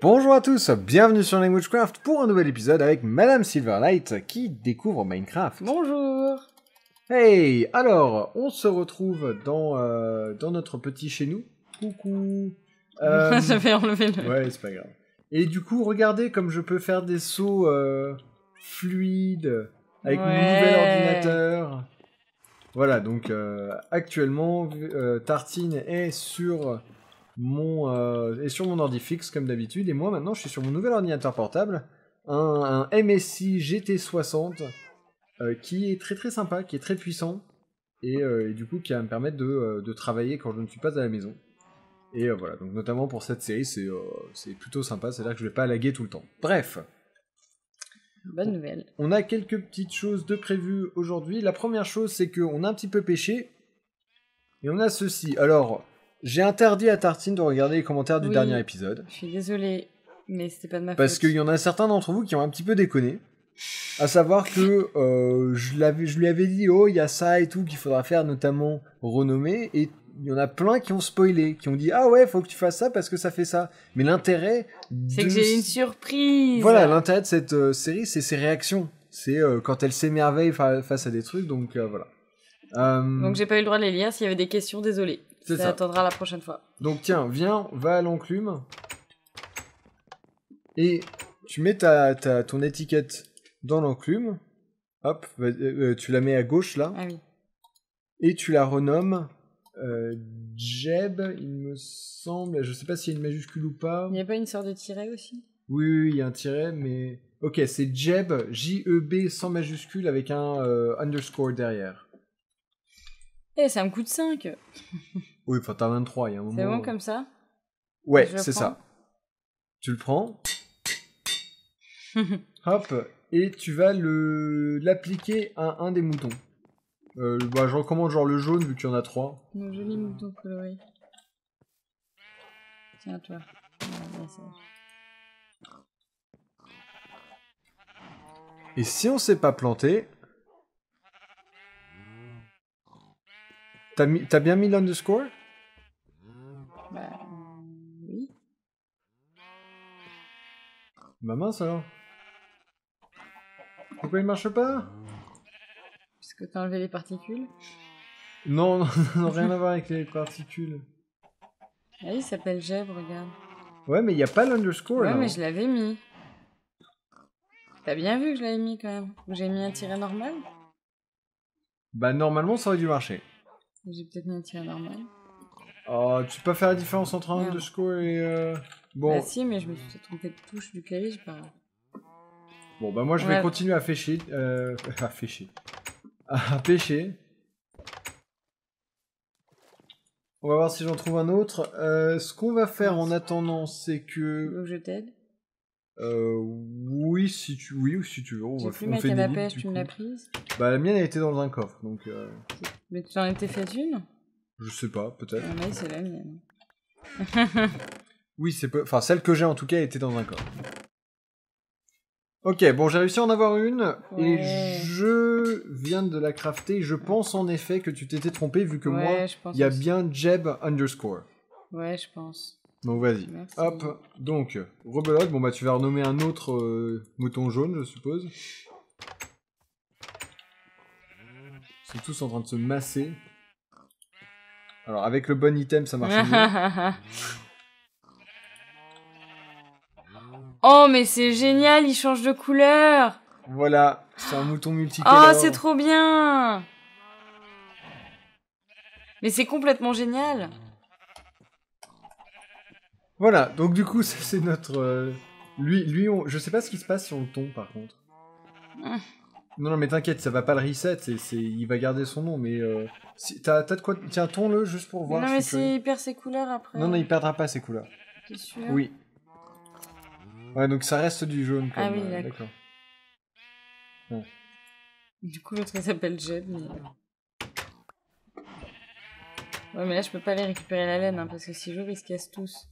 Bonjour à tous, bienvenue sur Languagecraft pour un nouvel épisode avec Madame Silverlight qui découvre Minecraft. Bonjour. Hey, alors, on se retrouve dans notre petit chez nous. Coucou. J'avais enlevé le... Ouais, c'est pas grave. Et du coup, regardez comme je peux faire des sauts fluides avec mon nouvel ordinateur. Voilà, donc actuellement, Tartine est sur mon ordi fixe comme d'habitude, et moi maintenant je suis sur mon nouvel ordinateur portable, un MSI GT60 qui est très très sympa, qui est très puissant, et du coup qui va me permettre de travailler quand je ne suis pas à la maison. Et voilà, donc notamment pour cette série, c'est plutôt sympa, c'est-à-dire que je vais pas laguer tout le temps. Bref. Bonne nouvelle. On a quelques petites choses de prévues aujourd'hui. La première chose, c'est qu'on a un petit peu pêché, et on a ceci. Alors, j'ai interdit à Tartine de regarder les commentaires du dernier épisode. Je suis désolée, mais c'était pas de ma faute. Parce qu'il y en a certains d'entre vous qui ont un petit peu déconné. À savoir que je lui avais dit, oh, il y a ça et tout qu'il faudra faire, notamment renommer, et il y en a plein qui ont spoilé, qui ont dit, ah ouais, faut que tu fasses ça parce que ça fait ça. Mais l'intérêt... C'est que j'ai une surprise. Voilà, l'intérêt de cette série, c'est ses réactions. C'est quand elle s'émerveille face à des trucs, donc voilà. Donc j'ai pas eu le droit de les lire, s'il y avait des questions, désolé. Ça attendra la prochaine fois. Donc tiens, viens, va à l'enclume. Et tu mets ton étiquette dans l'enclume. Hop, tu la mets à gauche là. Ah oui. Et tu la renommes Jeb, il me semble. Je sais pas s'il y a une majuscule ou pas. Il n'y a pas une sorte de tiret aussi? Oui, il y a un tiret, mais... Ok, c'est Jeb, J-E-B sans majuscule avec un underscore derrière. Eh, ça me coûte 5. Oui, enfin t'as 23, il y a un moment... C'est bon comme ça? Ouais, c'est ça. Tu le prends. Hop, et tu vas l'appliquer à un des moutons. Je recommande genre le jaune vu qu'il y en a 3. Mon joli mouton coloré. Tiens, toi. Et si on s'est pas planté... T'as bien mis l'underscore? Bah... oui. Bah mince alors. Pourquoi il marche pas? Parce que t'as enlevé les particules? Non, rien à voir avec les particules. Ah oui, il s'appelle Jeb, regarde. Ouais, mais il n'y a pas l'underscore là. Ouais, mais je l'avais mis. T'as bien vu que je l'avais mis quand même. J'ai mis un tiret normal? Bah normalement ça aurait dû marcher. J'ai peut-être mis un tiret normal. Oh, tu peux pas faire la différence entre un underscore et... Bon. Bah si, mais je me suis trompé de touche du clavier, j'ai pas... Bon, bah moi je vais continuer à pêcher. À pêcher. On va voir si j'en trouve un autre. Ce qu'on va faire en attendant, c'est que... Donc je t'aide? Oui, si tu veux. J'ai plus ma canne à pêche, tu me l'as prise? Bah la mienne elle était dans un coffre, donc... Mais tu en étais fait une? Je sais pas, peut-être. Ah, c'est la mienne. Oui, c'est enfin celle que j'ai en tout cas était dans un coffre. Ok, bon j'ai réussi à en avoir une, et je viens de la crafter. Je pense en effet que tu t'étais trompé vu que moi, il y a bien Jeb underscore. Ouais, je pense. Donc vas-y. Hop, donc, rebelote. Bon bah tu vas renommer un autre mouton jaune, je suppose. Ils sont tous en train de se masser. Alors avec le bon item ça marche mieux. Oh mais c'est génial, il change de couleur. Voilà, c'est un mouton multicolore. Oh c'est trop bien. Mais c'est complètement génial. Voilà, donc du coup ça c'est notre... Lui je sais pas ce qui se passe sur le ton par contre. Non mais t'inquiète, ça va pas le reset, il va garder son nom, mais... T'as de quoi... Tiens, ton-le juste pour voir. Non mais s'il perd ses couleurs après... Non, il perdra pas ses couleurs. T'es sûr? Oui. Ouais, donc ça reste du jaune. Comme, ah oui, d'accord. Ouais. Du coup, l'autre il s'appelle Jeb, mais... Ouais, mais là je peux pas aller récupérer la laine, hein, parce que si j'ouvre, ils se cassent tous.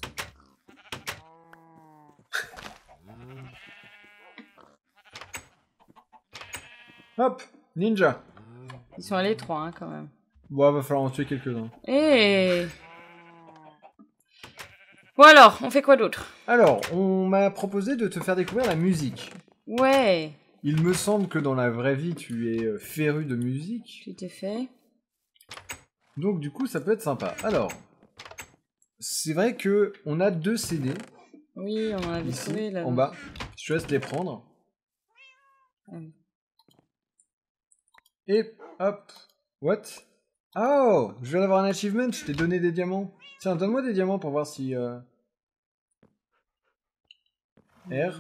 Hop, ninja. Ils sont allés 3, hein, quand même. Bon, va falloir en tuer quelques-uns. Eh Bon alors, on fait quoi d'autre? Alors, on m'a proposé de te faire découvrir la musique. Ouais. Il me semble que dans la vraie vie, tu es féru de musique. Tout est fait. Donc du coup, ça peut être sympa. Alors, c'est vrai que on a 2 CD. Oui, on en avait ici, trouvé là. en bas. Je te laisse les prendre. Et hop. What? Oh, je viens d'avoir un achievement, je t'ai donné des diamants. Tiens, donne-moi des diamants pour voir si... R.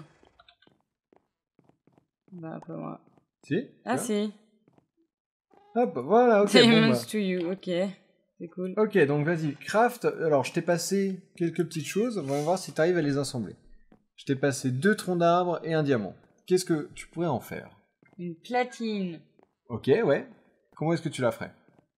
Bah, pas moi. Si? Ah si. Hop, voilà, ok. Diamonds Bon, bah. to you, ok. C'est cool. Ok, donc vas-y, craft. Alors, je t'ai passé quelques petites choses. On va voir si tu arrives à les assembler. Je t'ai passé 2 troncs d'arbres et un diamant. Qu'est-ce que tu pourrais en faire? Une platine. Ok, ouais. Comment est-ce que tu la ferais?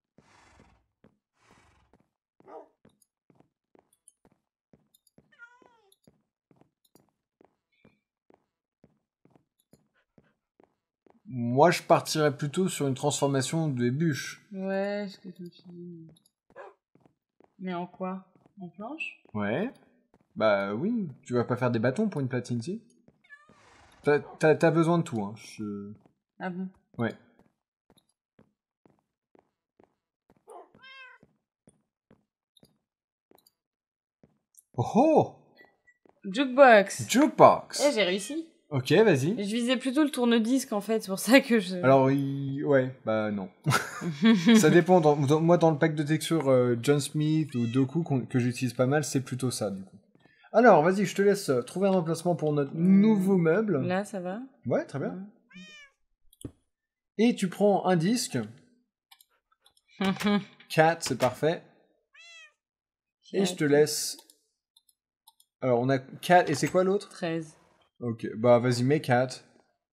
Moi, je partirais plutôt sur une transformation des bûches. Ouais, ce que tu me dis. Mais en quoi? En planche? Ouais. Bah oui, tu vas pas faire des bâtons pour une platine, si? T'as besoin de tout, hein. Ah bon? Ouais. Oh oh! Jukebox! Jukebox! Eh, j'ai réussi. Ok, vas-y. Je visais plutôt le tourne-disque en fait, c'est pour ça que je... Alors, ouais, bah non. Ça dépend. Moi, dans le pack de textures John Smith ou Doku que j'utilise pas mal, c'est plutôt ça, du coup. Alors, vas-y, je te laisse trouver un remplacement pour notre nouveau meuble. Là, ça va? Ouais, très bien. Et tu prends un disque. 4, c'est parfait. Et je te laisse... Alors, on a 4, et c'est quoi l'autre? 13. Ok, bah vas-y, mets 4.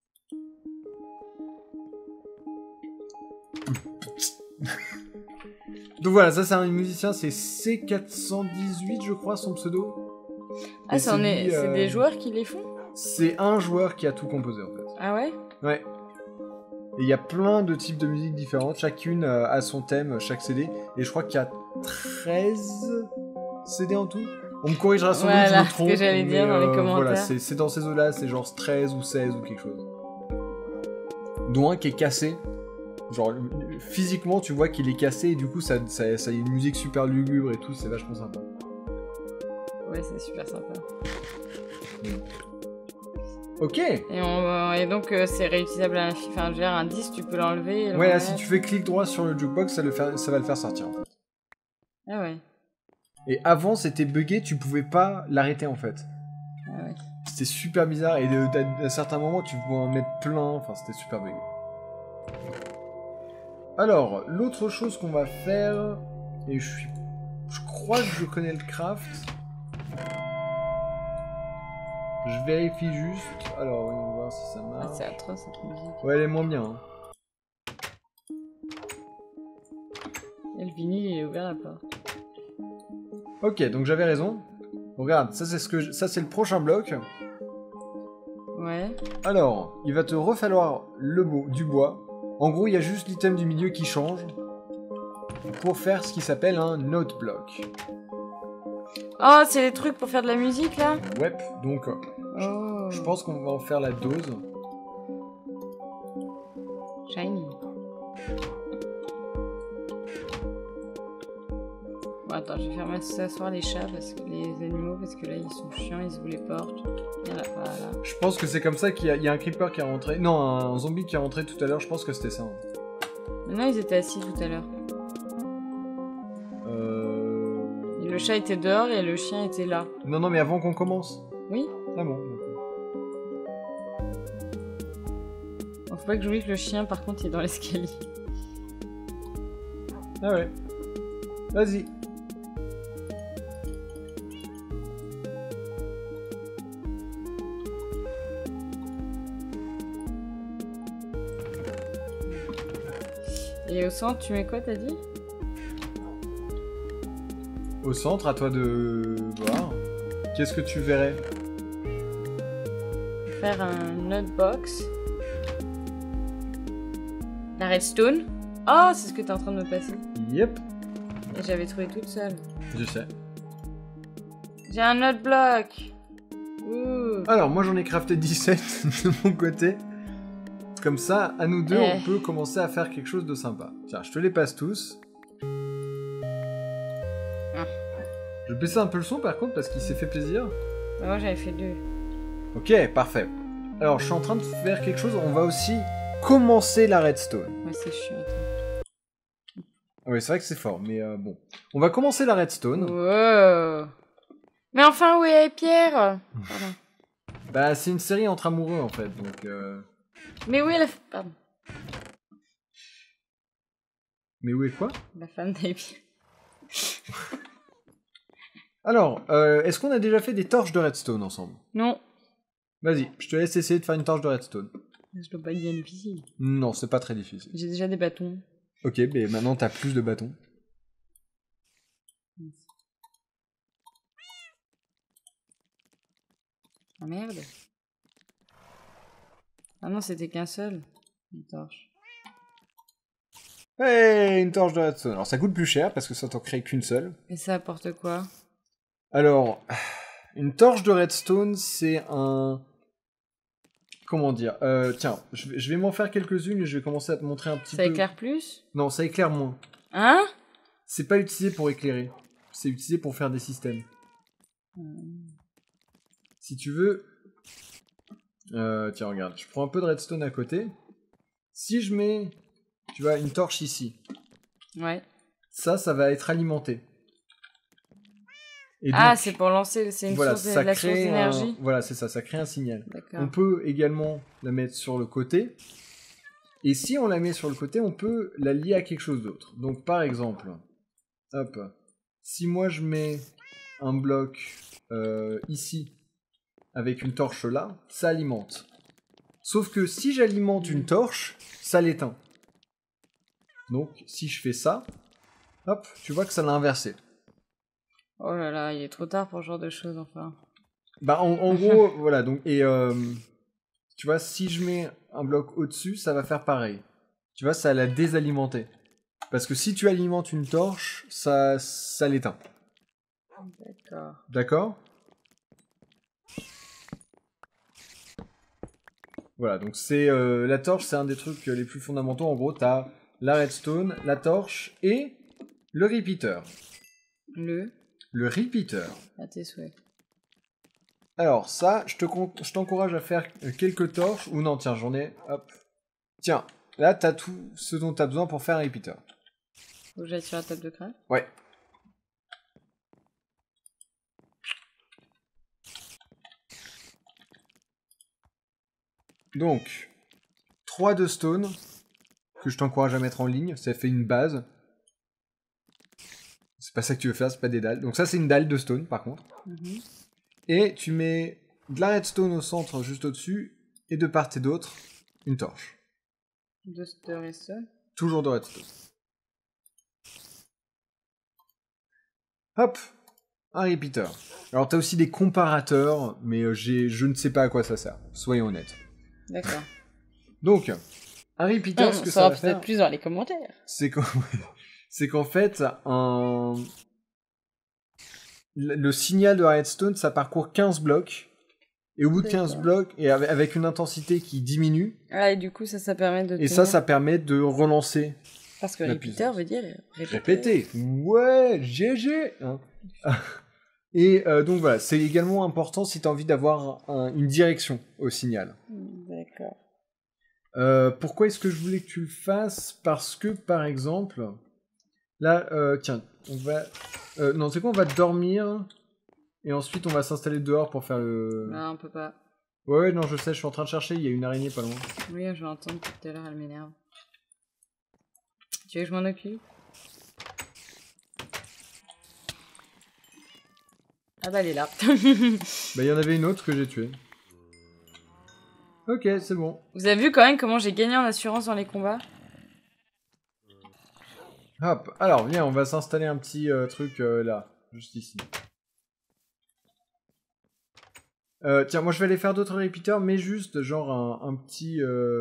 Donc voilà, ça c'est un musicien, c'est C418, je crois, son pseudo. Ah, Et c'est des joueurs qui les font? C'est un joueur qui a tout composé, en fait. Ah ouais? Ouais. Et il y a plein de types de musique différentes, chacune a son thème, chaque CD. Et je crois qu'il y a 13 CD en tout. On me corrigera sans doute, je me trompe. Ce que j'allais dire dans les commentaires. Voilà, c'est dans ces eaux-là, c'est genre 13 ou 16 ou quelque chose. Dont un qui est cassé. Genre, physiquement, tu vois qu'il est cassé et du coup, ça a une musique super lugubre et tout, c'est vachement sympa. Ouais, c'est super sympa. Ok. Et donc, c'est réutilisable à l'infini. Enfin, je veux dire, un disque, tu peux l'enlever. Ouais, là, si tu fais clic droit sur le jukebox, ça va le faire sortir, en fait. Ah ouais. Et avant, c'était buggé, tu pouvais pas l'arrêter, en fait. Ah ouais. C'était super bizarre, et à certains moments, tu pouvais en mettre plein, enfin, c'était super buggé. Alors, l'autre chose qu'on va faire, et je crois que je connais le craft. Je vérifie juste. Alors, on va voir si ça marche. Ah, c'est atroce cette musique. Ouais, elle est moins bien. Hein. Et le vinyle, il est ouvert la porte. Ok, donc j'avais raison. Regarde, ça c'est le prochain bloc. Ouais. Alors, il va te refalloir du bois. En gros, il y a juste l'item du milieu qui change pour faire ce qui s'appelle un note block. Oh, c'est les trucs pour faire de la musique là? Ouais, donc je pense qu'on va en faire la dose. Shiny. Bon, attends, je vais faire s'asseoir les chats, les animaux, parce que là ils sont chiants, ils ouvrent les portes. Il y en a pas là. Je pense que c'est comme ça qu'il y a un creeper qui est rentré. Non, un zombie qui est rentré tout à l'heure, je pense que c'était ça. Hein. Non, ils étaient assis tout à l'heure. Et le chat était dehors et le chien était là. Non, mais avant qu'on commence. Oui. Ah bon, Bon, faut pas que j'oublie que le chien, par contre, il est dans l'escalier. Ah ouais. Vas-y. Et au centre, tu mets quoi, t'as dit? Au centre, à toi de voir. Qu'est-ce que tu verrais? Faire un notebox. La redstone. Oh, c'est ce que t'es en train de me passer. Yep. Et j'avais trouvé toute seule. Je sais. J'ai un autre bloc. Ouh. Alors, moi j'en ai crafté 17 de mon côté. Comme ça, à nous deux, on peut commencer à faire quelque chose de sympa. Tiens, je te les passe tous. Je vais baisser un peu le son par contre parce qu'il s'est fait plaisir. Moi j'avais fait 2. Ok, parfait. Alors, je suis en train de faire quelque chose. On va aussi commencer la redstone. Ouais, c'est chiant. Oui, c'est vrai que c'est fort, mais bon. On va commencer la redstone. Wow. Mais enfin, où est Pierre? Pardon. Bah, c'est une série entre amoureux en fait, donc. Mais où est la... Pardon. Mais où est quoi? La femme d'Apier. Alors, est-ce qu'on a déjà fait des torches de redstone ensemble? Non. Vas-y, je te laisse essayer de faire une torche de redstone. Ça doit pas être bien difficile. Non, c'est pas très difficile. J'ai déjà des bâtons. Ok, mais maintenant t'as plus de bâtons. Ah merde. Ah non, c'était qu'un seul. Une torche. Hey, une torche de redstone. Alors ça coûte plus cher parce que ça t'en crée qu'une seule. Et ça apporte quoi? Alors, une torche de redstone, c'est un... Comment dire tiens, je vais m'en faire quelques-unes et je vais commencer à te montrer un petit peu... Ça éclaire plus? Non, ça éclaire moins. Hein? C'est pas utilisé pour éclairer. C'est utilisé pour faire des systèmes. Si tu veux... tiens, regarde. Je prends un peu de redstone à côté. Si je mets, tu vois, une torche ici. Ouais. Ça va être alimenté. Et donc, ah, c'est pour lancer... C'est une voilà, source, ça la source crée d'énergie? Voilà, c'est ça. Ça crée un signal. D'accord. On peut également la mettre sur le côté. Et si on la met sur le côté, on peut la lier à quelque chose d'autre. Donc, par exemple... Hop. Si moi je mets un bloc ici avec une torche là, ça alimente. Sauf que si j'alimente une torche, ça l'éteint. Donc si je fais ça, hop, tu vois que ça l'a inversé. Oh là là, il est trop tard pour ce genre de choses, enfin. Bah en gros, voilà, donc, et tu vois, si je mets un bloc au-dessus, ça va faire pareil. Tu vois, ça l'a désalimenté. Parce que si tu alimentes une torche, ça l'éteint. D'accord. D'accord? Voilà, donc c'est la torche, c'est un des trucs les plus fondamentaux. En gros, t'as la redstone, la torche et le repeater. Le repeater. À tes souhaits. Alors ça, je t'encourage à faire quelques torches. Ou non, tiens, j'en ai. Hop. Tiens, là, t'as tout ce dont t'as besoin pour faire un repeater. Faut que j'aille sur la table de craft? Ouais. Donc, 3 de stone, que je t'encourage à mettre en ligne, ça fait une base. C'est pas ça que tu veux faire, c'est pas des dalles. Donc ça c'est une dalle de stone par contre. Et tu mets de la redstone au centre juste au-dessus, et de part et d'autre, une torche. De redstone? Toujours de redstone. Hop, un repeater. Alors t'as aussi des comparateurs, mais je ne sais pas à quoi ça sert, soyons honnêtes. D'accord. Donc, un repeater, ce que ça va faire... peut-être plus dans les commentaires. C'est qu'en fait, le signal de la redstone, ça parcourt 15 blocs, et au bout de 15 blocs, et avec une intensité qui diminue, ah, et du coup, ça permet de... et ça permet de relancer. Parce que repeater veut dire répéter. Ouais, GG hein. Et donc voilà, c'est également important si tu as envie d'avoir une direction au signal. D'accord. Pourquoi est-ce que je voulais que tu le fasses? Parce que, par exemple, là, tiens, on va... non, c'est quoi, on va dormir, et ensuite on va s'installer dehors pour faire le... Non, on peut pas. Ouais, non, je sais, je suis en train de chercher, il y a une araignée pas loin. Oui, je vais entendre tout à l'heure, elle m'énerve. Tu veux que je m'en occupe? Ah bah elle est là. Bah il y en avait une autre que j'ai tuée. Ok, c'est bon. Vous avez vu quand même comment j'ai gagné en assurance dans les combats? Hop, alors viens, on va s'installer un petit truc là, juste ici. Tiens, moi je vais aller faire d'autres repeaters, mais juste genre un petit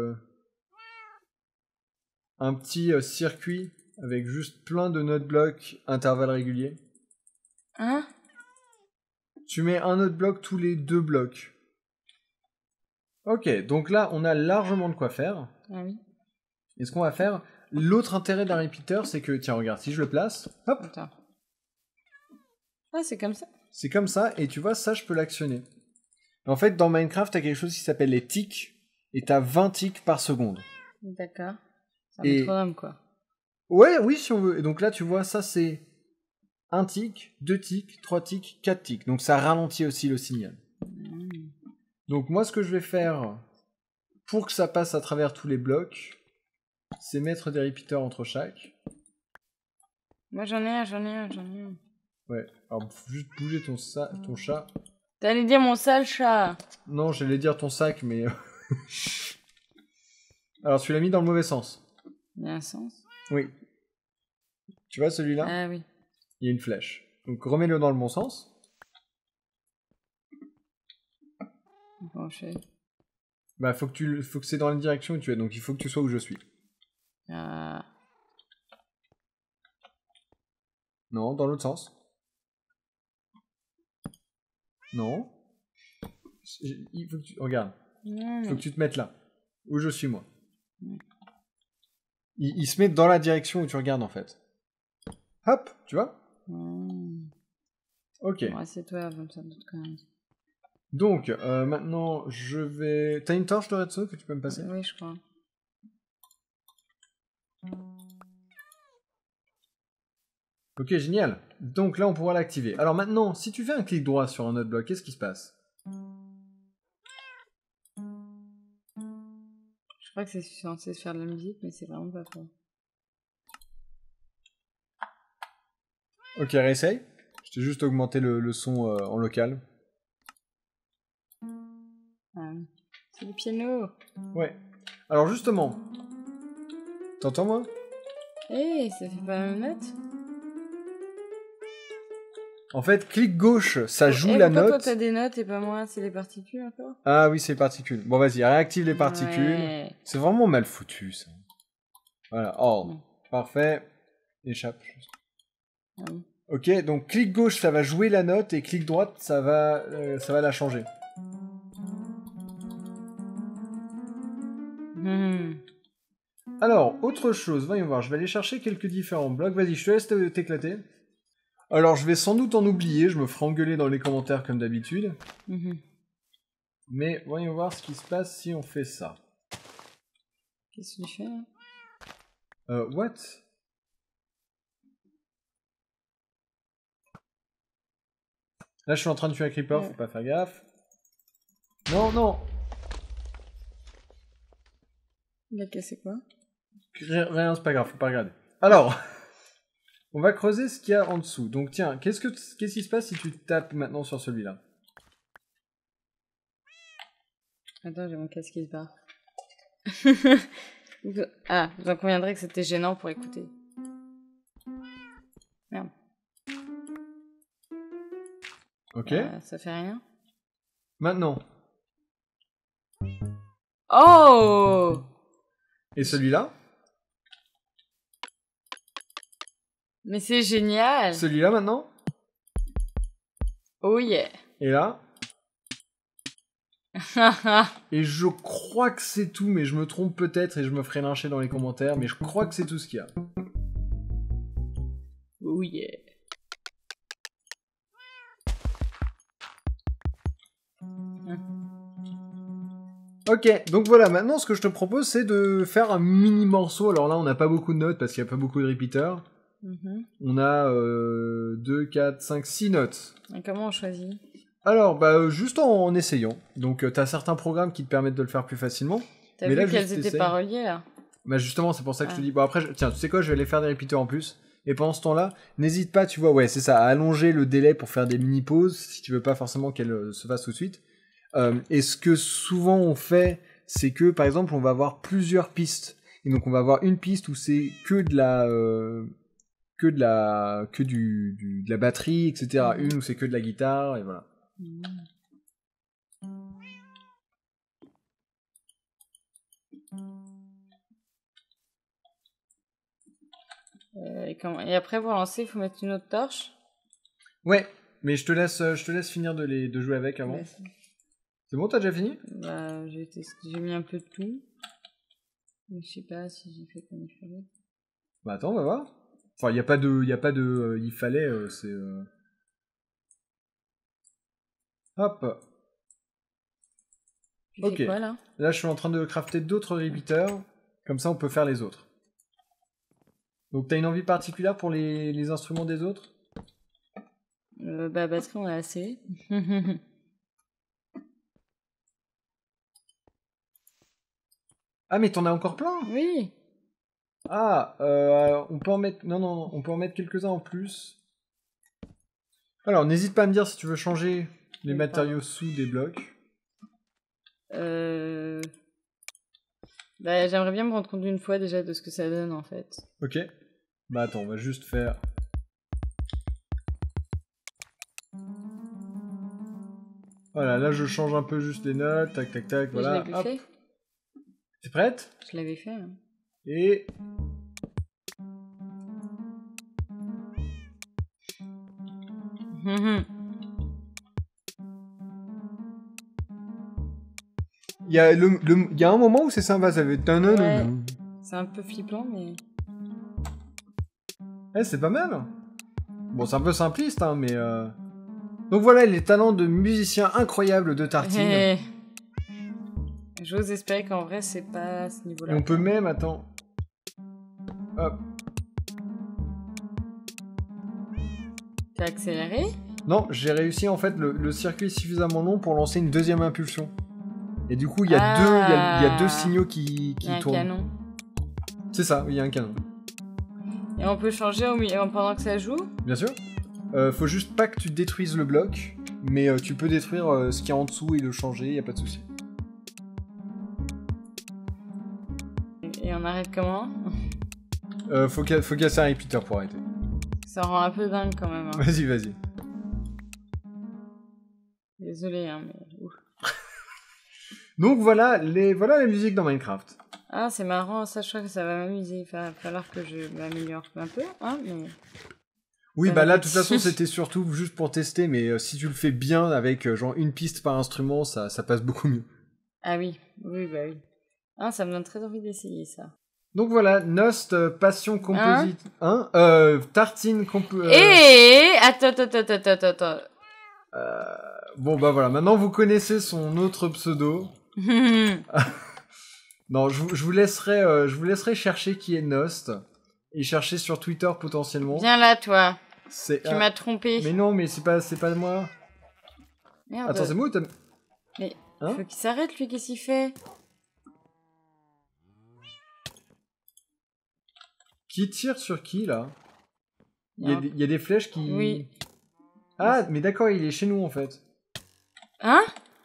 circuit avec juste plein de note blocs intervalles réguliers. Hein? Tu mets un autre bloc tous les 2 blocs. Ok, donc là, on a largement de quoi faire. Ah oui. Et ce qu'on va faire, l'autre intérêt d'un repeater, c'est que, tiens, regarde, si je le place, hop, Attends. Ah, c'est comme ça. c'est comme ça, et tu vois, ça, je peux l'actionner. En fait, dans Minecraft, t'as quelque chose qui s'appelle les ticks, et t'as 20 ticks par seconde. D'accord. C'est un Et- métronome, quoi. Ouais, oui, si on veut. Et donc là, tu vois, ça, c'est 1 tick, 2 ticks, 3 ticks, 4 ticks. Donc ça ralentit aussi le signal. Donc moi, ce que je vais faire, pour que ça passe à travers tous les blocs, c'est mettre des repeaters entre chaque. Moi, j'en ai un. Ouais, alors faut juste bouger ton chat. T'allais dire mon sale chat. Non, j'allais dire ton sac, mais... Alors, tu l'as mis dans le mauvais sens. Il y a un sens. Oui. Tu vois celui-là? Ah oui. Il y a une flèche. Donc remets-le dans le bon sens. Bon, je sais. Bah, faut que c'est dans la direction où tu es, donc il faut que tu sois où je suis. Ah. Non, dans l'autre sens. Non. Il faut que tu... Regarde. Il faut que tu te mettes là. Où je suis, moi. Il se met dans la direction où tu regardes, en fait. Hop, tu vois? Ok. Bon, c'est toi avant ça, d'autres conneries. Donc, maintenant, je vais... T'as une torche de redstone que tu peux me passer? Oui, je crois. Ok, génial. Donc là, on pourra l'activer. Alors maintenant, si tu fais un clic droit sur un autre bloc, qu'est-ce qui se passe? Je crois que c'est censé se faire de la musique, mais c'est vraiment pas fort. Ok, réessaye. Je t'ai juste augmenté le son en local. Ah oui. C'est le piano. Ouais. Alors justement, t'entends moi? Eh, ça fait pas la même note? En fait, clic gauche, ça joue Eh, la pourquoi toi note. t'as des notes et pas moi? C'est les particules encore? Ah oui, c'est les particules. Bon, vas-y, réactive les particules. Ouais. C'est vraiment mal foutu, ça. Voilà. Oh, Mm. parfait. Échappe. Ah oui. Ok, donc clic gauche, ça va jouer la note, et clic droite, ça va la changer. Alors, autre chose, voyons voir, je vais aller chercher quelques différents blocs. Vas-y, je te laisse t'éclater. Alors, je vais sans doute en oublier, je me ferai engueuler dans les commentaires comme d'habitude. Mais voyons voir ce qui se passe si on fait ça. Qu'est-ce que tu fais là? What? Là, je suis en train de tuer un creeper, faut pas faire gaffe. Non, non! Il a cassé quoi? Rien, c'est pas grave, faut pas regarder. Alors, on va creuser ce qu'il y a en dessous. Donc tiens, qu'est-ce qui se passe si tu tapes maintenant sur celui-là? Attends, j'ai mon casque qui se barre. Ah, vous en conviendrez que c'était gênant pour écouter. Merde. Ok. Ça fait rien. Maintenant. Oh! Et celui-là? Mais c'est génial! Celui-là maintenant? Oh yeah! Et là? Et je crois que c'est tout, mais je me trompe peut-être et je me ferai lyncher dans les commentaires, mais je crois que c'est tout ce qu'il y a. Oh yeah! Ok, donc voilà, maintenant ce que je te propose c'est de faire un mini morceau. Alors là on n'a pas beaucoup de notes parce qu'il n'y a pas beaucoup de repeaters. On a 2, 4, 5, 6 notes. Et comment on choisit? Alors, bah juste en essayant. Donc t'as certains programmes qui te permettent de le faire plus facilement. T'as mais vu là, qu'elles juste étaient pas reliées là? Bah justement, c'est pour ça que je te dis. Bon après, tiens, tu sais quoi, je vais aller faire des repeaters en plus. Et pendant ce temps-là, n'hésite pas, tu vois, ouais, c'est ça, à allonger le délai pour faire des mini-pauses, si tu veux pas forcément qu'elle se fasse tout de suite. Et ce que souvent on fait, c'est que, par exemple, on va avoir plusieurs pistes. Et donc on va avoir une piste où c'est que de la batterie, etc. Une où c'est que de la guitare, et voilà. Et après, pour lancer, il faut mettre une autre torche? Ouais, Mais je te laisse finir de jouer avec avant. Ouais, C'est bon, t'as déjà fini? bah, j'ai mis un peu de tout. Mais je sais pas si j'ai fait comme il fallait. Bah attends, on va voir. Enfin, il y a pas de il fallait, c'est... Hop. Tu Ok. fais quoi, là? Là, je suis en train de crafter d'autres repeaters. Comme ça, on peut faire les autres. Donc, t'as une envie particulière pour les instruments des autres? Bah, batterie, on a assez. Ah, mais t'en as encore plein? Oui. Ah, on peut en mettre... Non, on peut en mettre quelques-uns en plus. Alors, n'hésite pas à me dire si tu veux changer les matériaux sous des blocs. Bah, j'aimerais bien me rendre compte d'une fois déjà de ce que ça donne, en fait. Ok. Bah attends, on va juste faire... Voilà, là je change un peu juste les notes, tac tac tac, voilà. Je l'avais fait. T'es prête? Je l'avais fait. Hein. Et... Il y a un moment où c'est sympa, ça fait... Ouais. C'est un peu flippant, mais... Eh, c'est pas mal. Bon, c'est un peu simpliste, hein, mais... Donc voilà, les talents de musicien incroyables de Tartine. J'ose espérer qu'en vrai, c'est pas à ce niveau-là. Et on peut même... Attends... Hop. T'as accéléré? Non, j'ai réussi, en fait, le circuit est suffisamment long pour lancer une deuxième impulsion. Et du coup, il y a deux signaux qui tournent. Un canon. C'est ça, oui, il y a un canon. Et on peut changer pendant que ça joue? Bien sûr. Faut juste pas que tu détruises le bloc, mais tu peux détruire ce qu'il y a en dessous et le changer, y a pas de souci. Et on arrête comment? Faut casser un repeater pour arrêter. Ça rend un peu dingue quand même. Hein. Vas-y. Désolé, hein, mais... Ouf. Donc voilà la musique dans Minecraft. Ah, c'est marrant, ça, je crois que ça va m'amuser. Il va falloir que je m'améliore un peu, hein, mais... Oui, bah là, de toute façon, c'était surtout juste pour tester, mais si tu le fais bien avec genre une piste par instrument, ça passe beaucoup mieux. Ah oui, bah oui. Ah, ça me donne très envie d'essayer ça. Donc voilà, Nost, Passion Composite... Tartine Attends. Bon bah voilà, maintenant vous connaissez son autre pseudo. Non, je vous laisserai chercher qui est Nost et chercher sur Twitter potentiellement. Viens là, toi. Tu m'as trompé. Mais non, mais c'est pas moi. Merde. Attends, c'est moi ou t'as... Mais hein? faut qu'il s'arrête, lui, qu'est-ce qu'il fait? Qui tire sur qui là? Il y a des flèches qui... Oui. Ah, mais d'accord, il est chez nous en fait. Hein?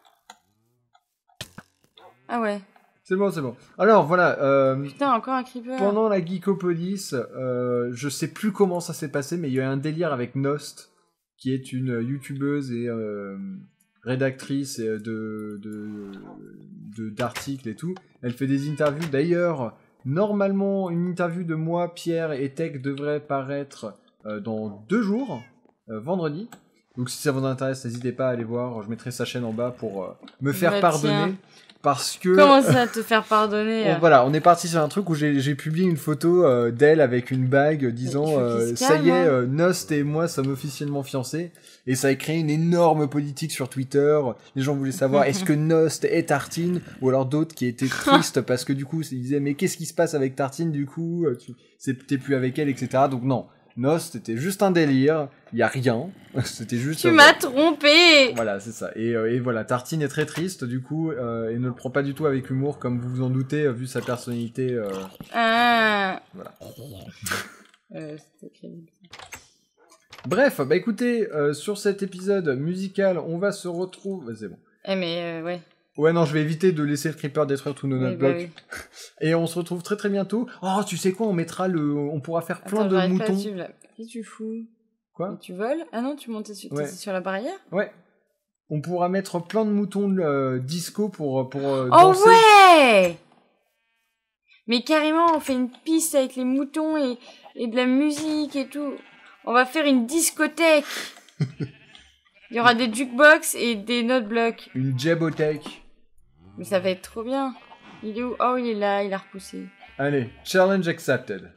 Ah ouais. C'est bon. Alors voilà. Putain, encore un creeper. Pendant la Geekopolis, je sais plus comment ça s'est passé, mais il y a eu un délire avec Nost, qui est une youtubeuse et rédactrice d'articles et tout. Elle fait des interviews. D'ailleurs, normalement, une interview de moi, Pierre et Tech devrait paraître dans 2 jours, vendredi. Donc si ça vous intéresse, n'hésitez pas à aller voir. Je mettrai sa chaîne en bas pour me faire pardonner. Parce que... Comment ça, te faire pardonner? Voilà, on est parti sur un truc où j'ai publié une photo d'elle avec une bague disant ça y est, Nost et moi sommes officiellement fiancés. Et ça a créé une énorme politique sur Twitter. Les gens voulaient savoir est-ce que Nost est Tartine, ou alors d'autres qui étaient tristes parce que du coup ils disaient mais qu'est-ce qui se passe avec Tartine du coup, t'es plus avec elle, etc. Donc non, Nost c'était juste un délire, il y a rien, c'était juste... Tu m'as trompé. Voilà, c'est ça. Et voilà, Tartine est très triste du coup, et ne le prend pas du tout avec humour comme vous vous en doutez vu sa personnalité. Ah. Voilà. C'était crédible. Bref, bah écoutez, sur cet épisode musical, on va se retrouver... C'est bon. Ouais. Ouais, non, je vais éviter de laisser le creeper détruire tous nos notes blocs. Oui. Et on se retrouve très très bientôt. Oh, tu sais quoi, on pourra faire plein de moutons. Qu'est-ce que tu fous? Quoi? Et tu voles? Ah non, tu montais sur la barrière? Ouais. On pourra mettre plein de moutons disco pour oh danser. Ouais! Mais carrément, on fait une piste avec les moutons et de la musique et tout. On va faire une discothèque. Il y aura des jukebox et des note blocks. Une jabothèque. Mais ça va être trop bien. Il est où? Oh, il est là, il a repoussé. Allez, challenge accepted.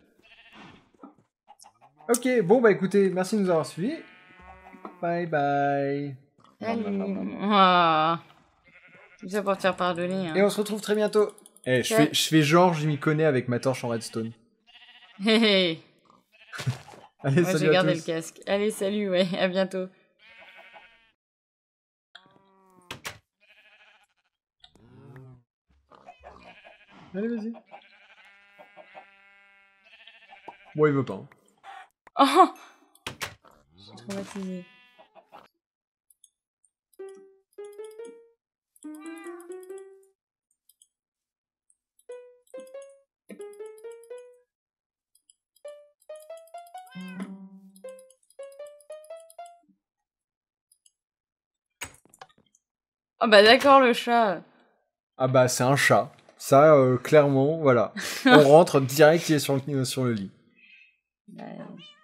Ok, bon bah écoutez, merci de nous avoir suivis. Bye bye. Salut. Ah. Tout ça pour te faire pardonner. Hein. Et on se retrouve très bientôt. Eh, je fais genre, je m'y connais avec ma torche en redstone. Hé hé. Allez, Moi, salut j'ai à gardé tous. le casque. Allez, salut, ouais, à bientôt. Allez, vas-y. Bon, il veut pas. Hein. Oh, je suis traumatisée. Oh bah d'accord, le chat. Ah bah, c'est un chat. Ça, clairement, voilà. On rentre direct, il est sur le lit. Bah,